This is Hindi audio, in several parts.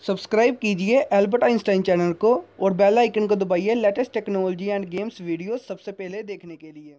सब्सक्राइब कीजिए एल्बर्ट आइंस्टाइन चैनल को और बेल आइकन को दबाइए latest technology and games video सबसे पहले देखने के लिए।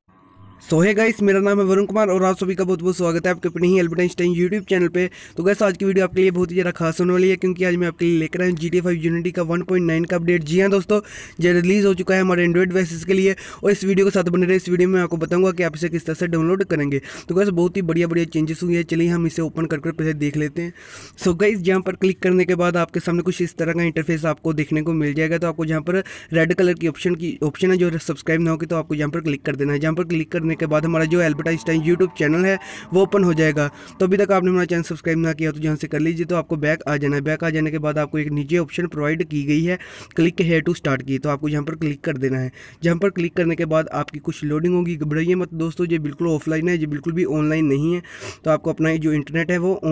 सो है गाइस, मेरा नाम है वरुण कुमार और आप सभी का बहुत बहुत स्वागत है आपके अपने ही एल्बर्ट आइंस्टाइन यूट्यूब चैनल पे। तो गाइस, आज की वीडियो आपके लिए बहुत ही ज़्यादा खास होने वाली है क्योंकि आज मैं आपके लिए लेकर आया हूँ GTA 5 यूनिटी का 1.9 का अपडेट। जी हाँ दोस्तों, जो रिलीज़ हो चुका है हमारे एंड्रॉइड डिवाइसेस के लिए और इस वीडियो के साथ बने रहे। इस वीडियो में आपको बताऊँगा कि आप इसे किस तरह से डाउनलोड करेंगे। तो गाइस, बहुत ही बढ़िया बढ़िया चेंजेस हुई है। चलिए हम इसे ओपन कर पहले देख लेते हैं। सो गाइस, जहाँ पर क्लिक करने के बाद आपके सामने कुछ इस तरह का इंटरफेस आपको देखने को मिल जाएगा। तो आपको जहाँ पर रेड कलर की ऑप्शन है जो सब्सक्राइब ना होगी, तो आपको यहाँ पर क्लिक कर देना है। जहाँ पर क्लिक करने के बाद हमारा जो एल्बर्ट आइंस्टाइन यूट्यूब चैनल है वो ओपन हो जाएगा। तो अभी तक आपने हमारा चैनल सब्सक्राइब ना किया तो यहाँ से कर लीजिए। तो आपको बैक आ जाना है। बैक आ जाने के बाद आपको एक नीचे ऑप्शन प्रोवाइड की गई है क्लिक हेयर टू स्टार्ट की, तो आपको यहाँ पर क्लिक कर देना है। जहाँ पर क्लिक करने के बाद आपकी कुछ लोडिंग होगी। घबराइए मत दोस्तों, ये बिल्कुल ऑफलाइन है, ये बिल्कुल भी ऑनलाइन नहीं है। तो आपको अपना जो इंटरनेट है वो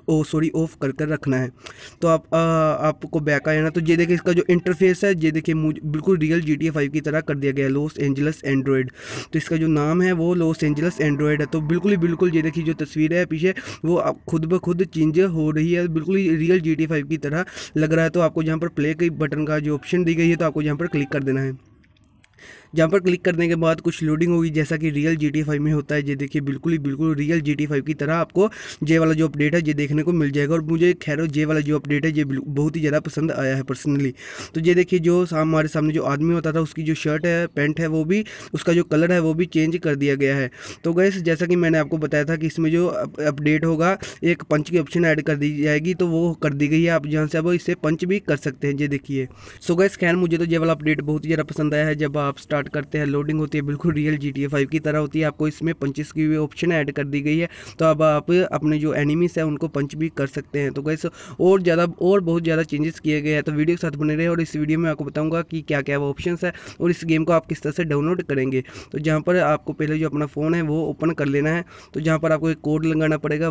ऑफ कर रखना है। तो आपको बैक आ जाना। तो ये देखिए इसका जो इंटरफेस है, ये देखिए मुझे बिल्कुल रियल GTA 5 की तरह कर दिया गया है, लॉस एंजलस एंड्रॉयड। तो इसका जो नाम है वो लॉस एंजलस एंड्रॉयड है। तो बिल्कुल ये देखिए जो तस्वीर है पीछे वो अब खुद ब खुद चेंज हो रही है, बिल्कुल ही रियल GTA 5 की तरह लग रहा है। तो आपको यहाँ पर प्ले के बटन का जो ऑप्शन दी गई है, तो आपको यहाँ पर क्लिक कर देना है। जहाँ पर क्लिक करने के बाद कुछ लोडिंग होगी जैसा कि रियल GTA 5 में होता है। ये देखिए बिल्कुल रियल GTA 5 की तरह आपको जे वाला जो अपडेट है ये देखने को मिल जाएगा। और मुझे खैर जे वाला जो अपडेट है ये बहुत ही ज़्यादा पसंद आया है पर्सनली। तो ये देखिए जो हमारे सामने जो आदमी होता था उसकी जो शर्ट है पैंट है वो भी उसका जो कलर है वो भी चेंज कर दिया गया है। तो गैस, जैसा कि मैंने आपको बताया था कि इसमें जो अपडेट होगा एक पंच की ऑप्शन ऐड कर दी जाएगी, तो वो कर दी गई है। आप जहाँ से अब इसे पंच भी कर सकते हैं। ये देखिए। सो गैस, खैर मुझे तो ये वाला अपडेट बहुत ही ज़्यादा पसंद आया है। जब आप स्टार्ट करते हैं लोडिंग होती है बिल्कुल रियल GTA 5 की तरह होती है। आपको इसमें पंचेस की भी ऑप्शन ऐड कर दी गई है। तो अब आप अपने जो एनिमीज है उनको पंच भी कर सकते हैं। तो गैस, और बहुत ज़्यादा चेंजेस किए गए हैं। तो वीडियो के साथ बने रहे और इस वीडियो में आपको बताऊंगा कि क्या क्या वो ऑप्शंस है और इस गेम को आप किस तरह से डाउनलोड करेंगे। तो जहाँ पर आपको पहले जो अपना फ़ोन है वो ओपन कर लेना है। तो जहाँ पर आपको एक कोड लगाना पड़ेगा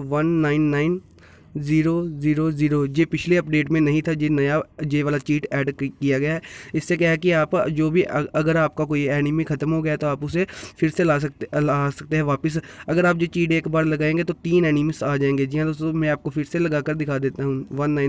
199000। ये पिछले अपडेट में नहीं था, ये नया जे वाला चीट ऐड किया गया है। इससे क्या है कि आप जो भी अगर आपका कोई एनिमी ख़त्म हो गया तो आप उसे फिर से ला सकते हैं वापस। अगर आप ये चीट एक बार लगाएंगे तो 3 एनिमीज आ जाएंगे। जी हाँ दोस्तों, मैं आपको फिर से लगा कर दिखा देता हूँ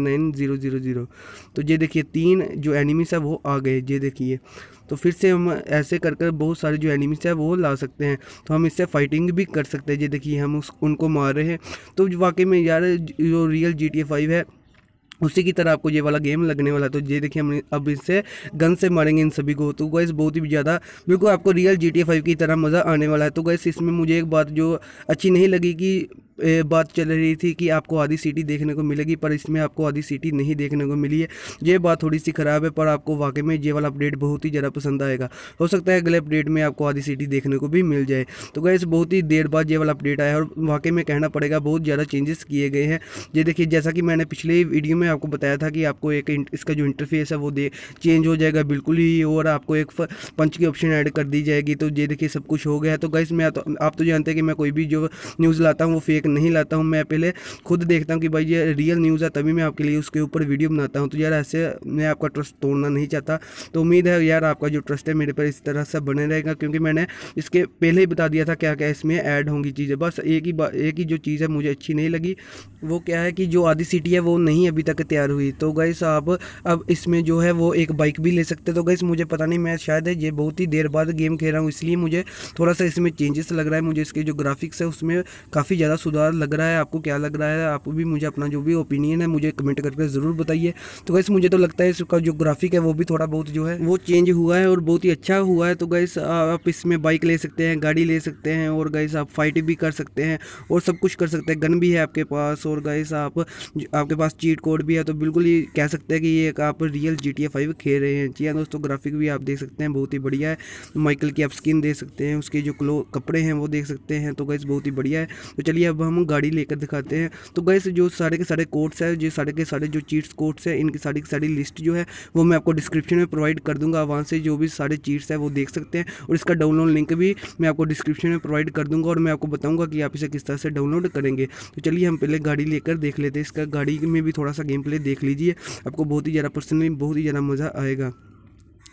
199000। तो ये देखिए 3 जो एनिमीज है वो आ गए। ये देखिए, तो फिर से हम ऐसे कर बहुत सारे जो एनिमीज है वो ला सकते हैं। तो हम इससे फाइटिंग भी कर सकते हैं। ये देखिए हम उनको मार रहे हैं। तो वाकई में यार जो रियल GTA 5 है उसी की तरह आपको ये वाला गेम लगने वाला है। तो ये देखिए हम अब इससे गन से मारेंगे इन सभी को। तो गाइस बहुत ही ज़्यादा बिल्कुल आपको रियल GTA 5 की तरह मज़ा आने वाला है। तो गाइस, इसमें मुझे एक बात जो अच्छी नहीं लगी कि बात चल रही थी कि आपको आधी सीटी देखने को मिलेगी, पर इसमें आपको आधी सीटी नहीं देखने को मिली है। ये बात थोड़ी सी ख़राब है, पर आपको वाकई में ये वाला अपडेट बहुत ही ज़्यादा पसंद आएगा। हो सकता है अगले अपडेट में आपको आधी सीटी देखने को भी मिल जाए। तो गाइस, बहुत ही देर बाद ये वाला अपडेट आया और वाकई में कहना पड़ेगा बहुत ज़्यादा चेंजेस किए गए हैं। ये देखिए, जैसा कि मैंने पिछले वीडियो में आपको बताया था कि आपको एक इसका जो इंटरफेस है वो चेंज हो जाएगा बिल्कुल ही, और आपको एक पंच की ऑप्शन ऐड कर दी जाएगी। तो ये देखिए सब कुछ हो गया है। तो गाइस, आप तो जानते हैं कि मैं कोई भी जो न्यूज़ लाता हूँ वो फेक नहीं लाता हूँ। मैं पहले खुद देखता हूँ कि भाई ये रियल न्यूज़ है, तभी मैं आपके लिए उसके ऊपर वीडियो बनाता हूँ। तो यार ऐसे मैं आपका ट्रस्ट तोड़ना नहीं चाहता। तो उम्मीद है यार आपका जो ट्रस्ट है मेरे पर इस तरह से बने रहेगा, क्योंकि मैंने इसके पहले ही बता दिया था क्या क्या इसमें ऐड होंगी चीज़ें। बस एक ही जो चीज़ है मुझे अच्छी नहीं लगी, वो क्या है कि जो आधी सिटी है वो नहीं अभी तक तैयार हुई। तो गाइस, आप अब इसमें जो है वो एक बाइक भी ले सकते। तो गाइस, मुझे पता नहीं, मैं शायद ये बहुत ही देर बाद गेम खेल रहा हूँ, इसलिए मुझे थोड़ा सा इसमें चेंजेस लग रहा है। मुझे इसके जो ग्राफिक्स है उसमें काफ़ी ज़्यादा सुधार लग रहा है। आपको क्या लग रहा है? आप भी मुझे अपना जो भी ओपिनियन है मुझे कमेंट करके ज़रूर बताइए। तो गाइस, मुझे तो लगता है इसका जो ग्राफिक है वो भी थोड़ा बहुत जो है वो चेंज हुआ है और बहुत ही अच्छा हुआ है। तो गाइस, आप इसमें बाइक ले सकते हैं, गाड़ी ले सकते हैं, और गाइस आप फाइट भी कर सकते हैं और सब कुछ कर सकते हैं। गन भी है आपके पास, और गाइस आपके पास चीट कोड भी है। तो बिल्कुल ये कह सकते हैं कि ये एक आप रियल GTA 5 खेल रहे हैं। जी हाँ दोस्तों, ग्राफिक भी आप देख सकते हैं बहुत ही बढ़िया है। माइकल की आप स्किन देख सकते हैं, उसके जो कपड़े हैं वो देख सकते हैं। तो गाइस बहुत ही बढ़िया है। तो चलिए अब हम गाड़ी लेकर दिखाते हैं। तो गाइस, जो सारे के सारे कोड्स है, जो सारे के सारे जो चीट्स कोड्स है, इनकी सारी की सारी लिस्ट जो है वो मैं आपको डिस्क्रिप्शन में प्रोवाइड कर दूंगा। वहाँ से जो भी सारे चीट्स है वो देख सकते हैं, और इसका डाउनलोड लिंक भी मैं आपको डिस्क्रिप्शन में प्रोवाइड कर दूंगा, और मैं आपको बताऊंगा कि आप इसे किस तरह से डाउनलोड करेंगे। तो चलिए हम पहले गाड़ी लेकर देख लेते हैं। इसका गाड़ी में भी थोड़ा सा गेम प्ले देख लीजिए, आपको बहुत ही ज़्यादा पर्सनली बहुत ही ज़्यादा मज़ा आएगा।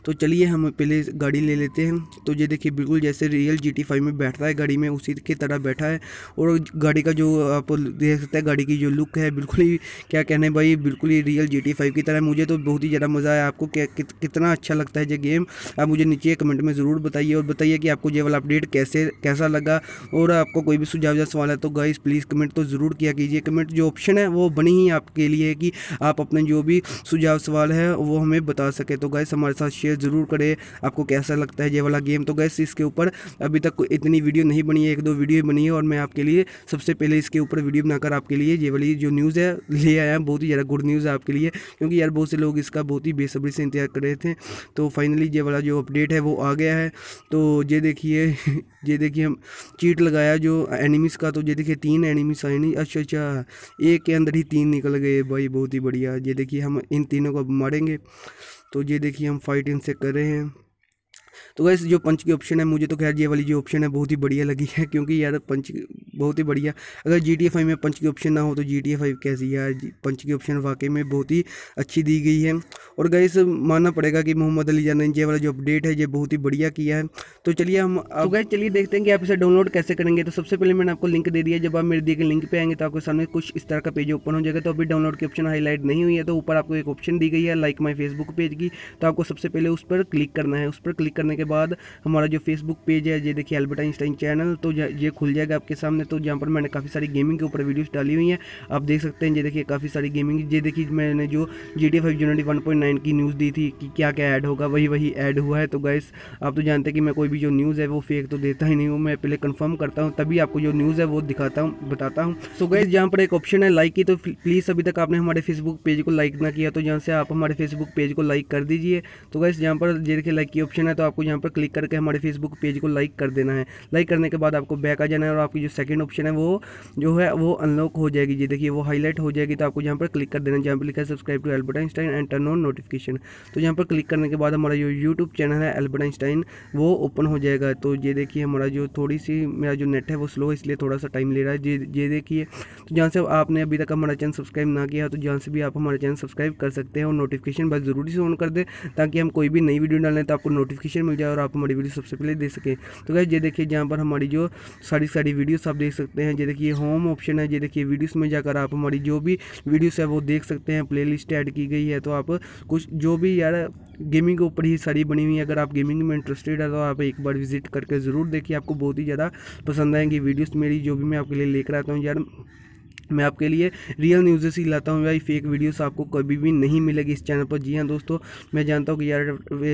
तो चलिए हम पहले गाड़ी ले लेते हैं। तो ये देखिए बिल्कुल जैसे रियल GT5 में बैठता है गाड़ी में उसी की तरह बैठा है। और गाड़ी का जो आप देख सकते हैं गाड़ी की जो लुक है बिल्कुल ही क्या कहने भाई, बिल्कुल ही रियल GT5 की तरह। मुझे तो बहुत ही ज़्यादा मज़ा आया। आपको कितना अच्छा लगता है ये गेम, आप मुझे नीचे कमेंट में ज़रूर बताइए। और बताइए कि आपको ये वाला अपडेट कैसा लगा। और आपको कोई भी सुझाव या सवाल है तो गाइस प्लीज़ कमेंट तो ज़रूर किया कीजिए। कमेंट जो ऑप्शन है वो बनी ही आपके लिए है कि आप अपने जो भी सुझाव सवाल है वो हमें बता सके। तो गाइस हमारे साथ शेयर ज़रूर करें आपको कैसा लगता है ये वाला गेम। तो गाइस इसके ऊपर अभी तक इतनी वीडियो नहीं बनी है, 1-2 वीडियो बनी है और मैं आपके लिए सबसे पहले इसके ऊपर वीडियो बनाकर आपके लिए ये वाली जो न्यूज़ है ले आया। बहुत ही ज़्यादा गुड न्यूज़ है आपके लिए, क्योंकि यार बहुत से लोग इसका बहुत ही बेसब्री से इंतजार कर रहे थे। तो फाइनली ये वाला जो अपडेट है वो आ गया है। तो ये देखिए ये देखिए हम चीट लगाया जो एनिमीज़ का। तो ये देखिए 3 एनिमीज़ आए नहीं, अच्छा एक के अंदर ही 3 निकल गए भाई, बहुत ही बढ़िया। ये देखिए हम इन तीनों को मारेंगे। तो ये देखिए हम फाइट इनसे कर रहे हैं। तो गैस जो पंच की ऑप्शन है मुझे तो खैर ये वाली जो ऑप्शन है बहुत ही बढ़िया लगी है, क्योंकि यार पंच बहुत ही बढ़िया। अगर GTA 5 में पंच की ऑप्शन ना हो तो GTA 5 कैसी यार, पंच की ऑप्शन वाकई में बहुत ही अच्छी दी गई है। और गैस मानना पड़ेगा कि मोहम्मद अली जान ने ये वाला जो अपडेट है ये बहुत ही बढ़िया किया है। तो चलिए हम अब गैस चलिए देखते हैं कि आप इसे डाउनलोड कैसे करेंगे। तो सबसे पहले मैंने आपको लिंक दे दिया, जब आप मेरे दिए गए लिंक पे आएंगे तो आपके सामने कुछ इस तरह का पेज ओपन हो जाएगा। तो अभी डाउनलोड की ऑप्शन हाईलाइट नहीं हुई है, तो ऊपर आपको एक ऑप्शन दी गई है लाइक माई फेसबुक पेज की। तो आपको सबसे पहले उस पर क्लिक करना है। उस पर क्लिक करने के बाद हमारा जो फेसबुक पेज है ये देखिए अल्बर्ट आइंस्टाइन चैनल, तो ये खुल जाएगा आपके सामने। तो जहाँ पर मैंने काफ़ी सारी गेमिंग के ऊपर वीडियोस डाली हुई हैं, आप देख सकते हैं। ये देखिए काफ़ी सारी गेमिंग, ये देखिए मैंने जो GTA 5 यूनिटी 1.9 की न्यूज़ दी थी कि क्या क्या ऐड होगा, वही ऐड हुआ है। तो गाइस आप तो जानते हैं कि मैं कोई भी जो न्यूज़ है वो फेक तो देता ही नहीं हूँ, मैं पहले कंफर्म करता हूँ तभी आपको जो न्यूज़ है वो दिखाता हूँ, बताता हूँ। सो गाइस जहाँ पर एक ऑप्शन है लाइक की, तो प्लीज़ अभी तक आपने हमारे फेसबुक पेज को लाइक ना किया तो यहाँ से आप हमारे फेसबुक पेज को लाइक कर दीजिए। तो गाइस यहाँ पर ये देखिए लाइक की ऑप्शन है, तो आपको यहाँ पर क्लिक करके हमारे फेसबुक पेज को लाइक कर देना है। लाइक करने के बाद आपको बैक आ जाना है और आपकी जो सेकंड ऑप्शन है वो जो है वो अनलॉक हो जाएगी। ये देखिए वो हाईलाइट हो जाएगी। तो आपको यहाँ पर क्लिक कर देना है जहाँ पर लिखा है subscribe to Albert Einstein and turn on notification. तो यहाँ पर क्लिक करने के बाद हमारा जो यूट्यूब चैनल है अल्बर्ट आइंस्टाइन वो ओपन हो जाएगा। तो ये देखिए हमारा जो थोड़ी सी मेरा जो नेट है वो स्लो है, इसलिए थोड़ा सा टाइम ले रहा है। ये देखिए तो जहाँ से आपने अभी तक हमारा चैनल सब्सक्राइब ना किया तो जहाँ से भी आप हमारा चैनल सब्सक्राइब कर सकते हैं और नोटिफिकेशन बस ज़रूरी से ऑन कर दें, ताकि हम कोई भी नई वीडियो डालें तो आपको नोटिफिकेशन मिल जाए और आप हमारी वीडियो सबसे पहले दे सकें। तो गाइस ये देखिए जहाँ पर हमारी जो सारी वीडियोस आप देख सकते हैं। ये देखिए होम ऑप्शन है, ये देखिए वीडियोस में जाकर आप हमारी जो भी वीडियोस है वो देख सकते हैं। प्लेलिस्ट ऐड की गई है, तो आप कुछ जो भी यार गेमिंग के ऊपर ही सारी बनी हुई है। अगर आप गेमिंग में इंटरेस्टेड है तो आप एक बार विजिट करके ज़रूर देखिए, आपको बहुत ही ज़्यादा पसंद आएंगी वीडियोस मेरी जो भी मैं आपके लिए लेकर आता हूँ। यार मैं आपके लिए रियल न्यूज़ ही लाता हूँ भाई, फेक वीडियोस आपको कभी भी नहीं मिलेगी इस चैनल पर। जी हाँ दोस्तों, मैं जानता हूँ कि यार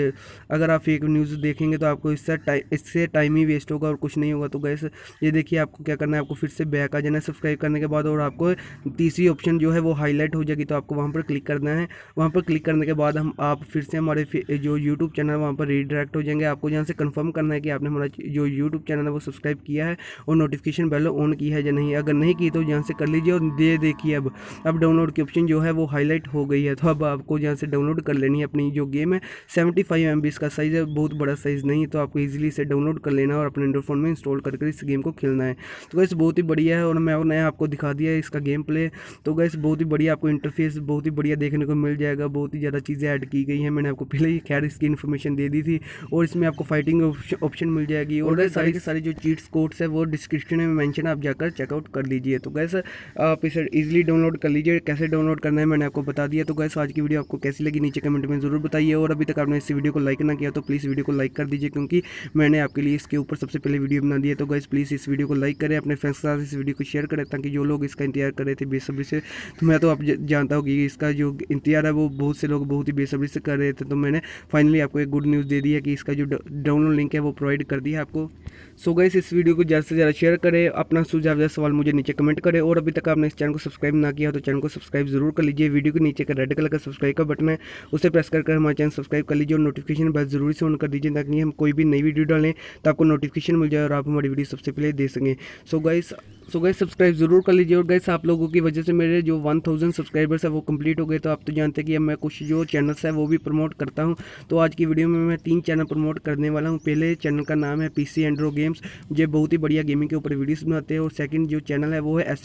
अगर आप फेक न्यूज़ देखेंगे तो आपको इससे टाइम ही वेस्ट होगा और कुछ नहीं होगा। तो गैस ये देखिए आपको क्या करना है, आपको फिर से बैक आ जाना है सब्सक्राइब करने के बाद, और आपको तीसरी ऑप्शन जो है वो हाईलाइट हो जाएगी। तो आपको वहाँ पर क्लिक करना है। वहाँ पर क्लिक करने के बाद आप फिर से हमारे जो यूट्यूब चैनल है वहाँ पर रीडायरेक्ट हो जाएंगे। आपको यहाँ से कन्फर्म करना है कि आपने हमारा जो यूट्यूब चैनल है वो सब्सक्राइब किया है और नोटिफिकेशन बेल ऑन की है या नहीं। अगर नहीं की तो यहाँ से कर लीजिए। और ये देखिए अब डाउनलोड की ऑप्शन जो है वो हाईलाइट हो गई है। तो अब आपको यहाँ से डाउनलोड कर लेनी है। अपनी जो गेम है 75 MB इसका साइज़ है, बहुत बड़ा साइज़ नहीं है, तो आपको इजीली इसे डाउनलोड कर लेना है और अपने एंड्रॉइड फ़ोन में इंस्टॉल करके इस गेम को खेलना है। तो गैस बहुत ही बढ़िया है और मैं आपको दिखा दिया है इसका गेम प्ले। तो गैस बहुत ही बढ़िया, आपको इंटरफेस बहुत ही बढ़िया देखने को मिल जाएगा। बहुत ही ज़्यादा चीज़ें ऐड की गई हैं, मैंने आपको पहले ही खैर इसकी इन्फॉर्मेशन दे दी थी। और इसमें आपको फाइटिंग ऑप्शन मिल जाएगी और सारे के सारे जो चीट्स कोड्स है वो डिस्क्रिप्शन में मेंशन, आप जाकर चेकआउट कर लीजिए। तो गैस आप इसे ईजिली डाउनलोड कर लीजिए। कैसे डाउनलोड करना है मैंने आपको बता दिया। तो गैस आज की वीडियो आपको कैसी लगी नीचे कमेंट में ज़रूर बताइए। और अभी तक आपने इस वीडियो को लाइक ना किया तो प्लीज़ वीडियो को लाइक कर दीजिए, क्योंकि मैंने आपके लिए इसके ऊपर सबसे पहले वीडियो बना दी है। तो गैस प्लीज़ इस वीडियो को लाइक करें, अपने फ्रेंड्स के साथ इस वीडियो को शेयर करें, ताकि जो लोग इसका इंतजार कर रहे थे बेसब्री से, तो मैं तो आप जानता हूँ कि इसका जो इंतजार है वो बहुत से लोग बहुत ही बेसब्री से कर रहे थे। तो मैंने फाइनली आपको एक गुड न्यूज़ दे दी है कि इसका जो डाउनलोड लिंक है वो प्रोवाइड कर दिया आपको। सो गाइस इस वीडियो को ज़्यादा से ज़्यादा शेयर करें, अपना सुझाव या सवाल मुझे नीचे कमेंट करें। और अभी तक आपने इस चैनल को सब्सक्राइब ना किया तो चैनल को सब्सक्राइब जरूर कर लीजिए। वीडियो के नीचे का रेड कलर का सब्सक्राइब का बटन है, उसे प्रेस कर हमारे चैनल सब्सक्राइब कर लीजिए और नोटिफिकेशन बेल जरूरी से ऑन कर दीजिए, ताकि हम कोई भी नई वीडियो डालें तो आपको नोटिफिकेशन मिल जाए और आप हमारी वीडियो सबसे पहले दे सकें। सो गाइस सब्सक्राइब जरूर कर लीजिए। और गाइस आप लोगों की वजह से मेरे जो 1000 सब्सक्राइबर्स है वो कंप्लीट हो गए। तो आप तो जानते हैं कि अब मैं कुछ जो चैनल्स है वो भी प्रमोट करता हूँ। तो आज की वीडियो में मैं 3 चैनल प्रमोट करने वाला हूँ। पहले चैनल का नाम है PC एंड्रो गेम्स, जो बहुत ही बढ़िया गेमिंग के ऊपर वीडियोस बनाते हैं। और सेकंड जो चैनल है वो है SV रिंगटोन,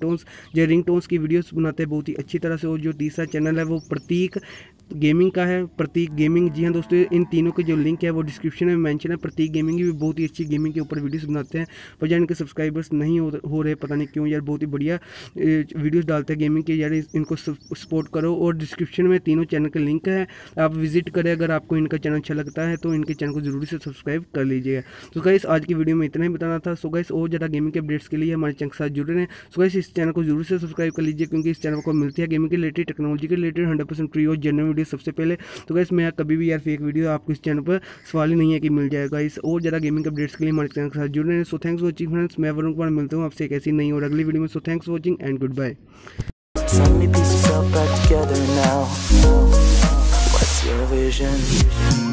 रिंग टोन्स की वीडियोस बनाते हैं बहुत ही अच्छी तरह से। और जो तीसरा चैनल है वो प्रतीक गेमिंग का है, प्रतीक गेमिंग। जी हाँ दोस्तों, इन तीनों के जो लिंक है वो डिस्क्रिप्शन में मेंशन है। प्रतीक गेमिंग भी बहुत ही अच्छी गेमिंग के ऊपर वीडियोस बनाते हैं, पर यार इनके सब्सक्राइबर्स नहीं हो रहे, पता नहीं क्यों यार। बहुत ही बढ़िया वीडियोस डालते हैं गेमिंग के यार, इनको सपोर्ट करो। और डिस्क्रिप्शन में तीनों चैनल के लिंक है, आप विजिट करें। अगर आपको इनका चैनल अच्छा लगता है तो इनके चैनल को जरूरी से सब्सक्राइब कर लीजिएगा। तो गाइस आज की वीडियो में इतना ही बताना था। सो गाइस और ज़्यादा गेमिंग के अपडेट्स के लिए हमारे चैनल के साथ जुड़े रहें। सो गाइस इस चैनल को जरूर से सब्सक्राइब कर लीजिए, क्योंकि इस चैनल को मिलती है गेमिंग के रिलेटेड, टेक्नोलॉजी के रिलेटेड 100% फ्री और जेन्युइन वीडियो सबसे पहले। तो गाइस मैं कभी भी यार फेक वीडियो आपको इस चैनल पर सवाल ही नहीं है कि मिल जाएगा। इस और ज़्यादा गेमिंग अपडेट्स के लिए हमारे चैनल के साथ जुड़े रहें। So thanks for watching friends, मैं वरुण कुमार मिलता हूँ आपसे एक ऐसी नई और अगली वीडियो में। So thanks for watching and good bye. So many pieces all back together now. What's your vision?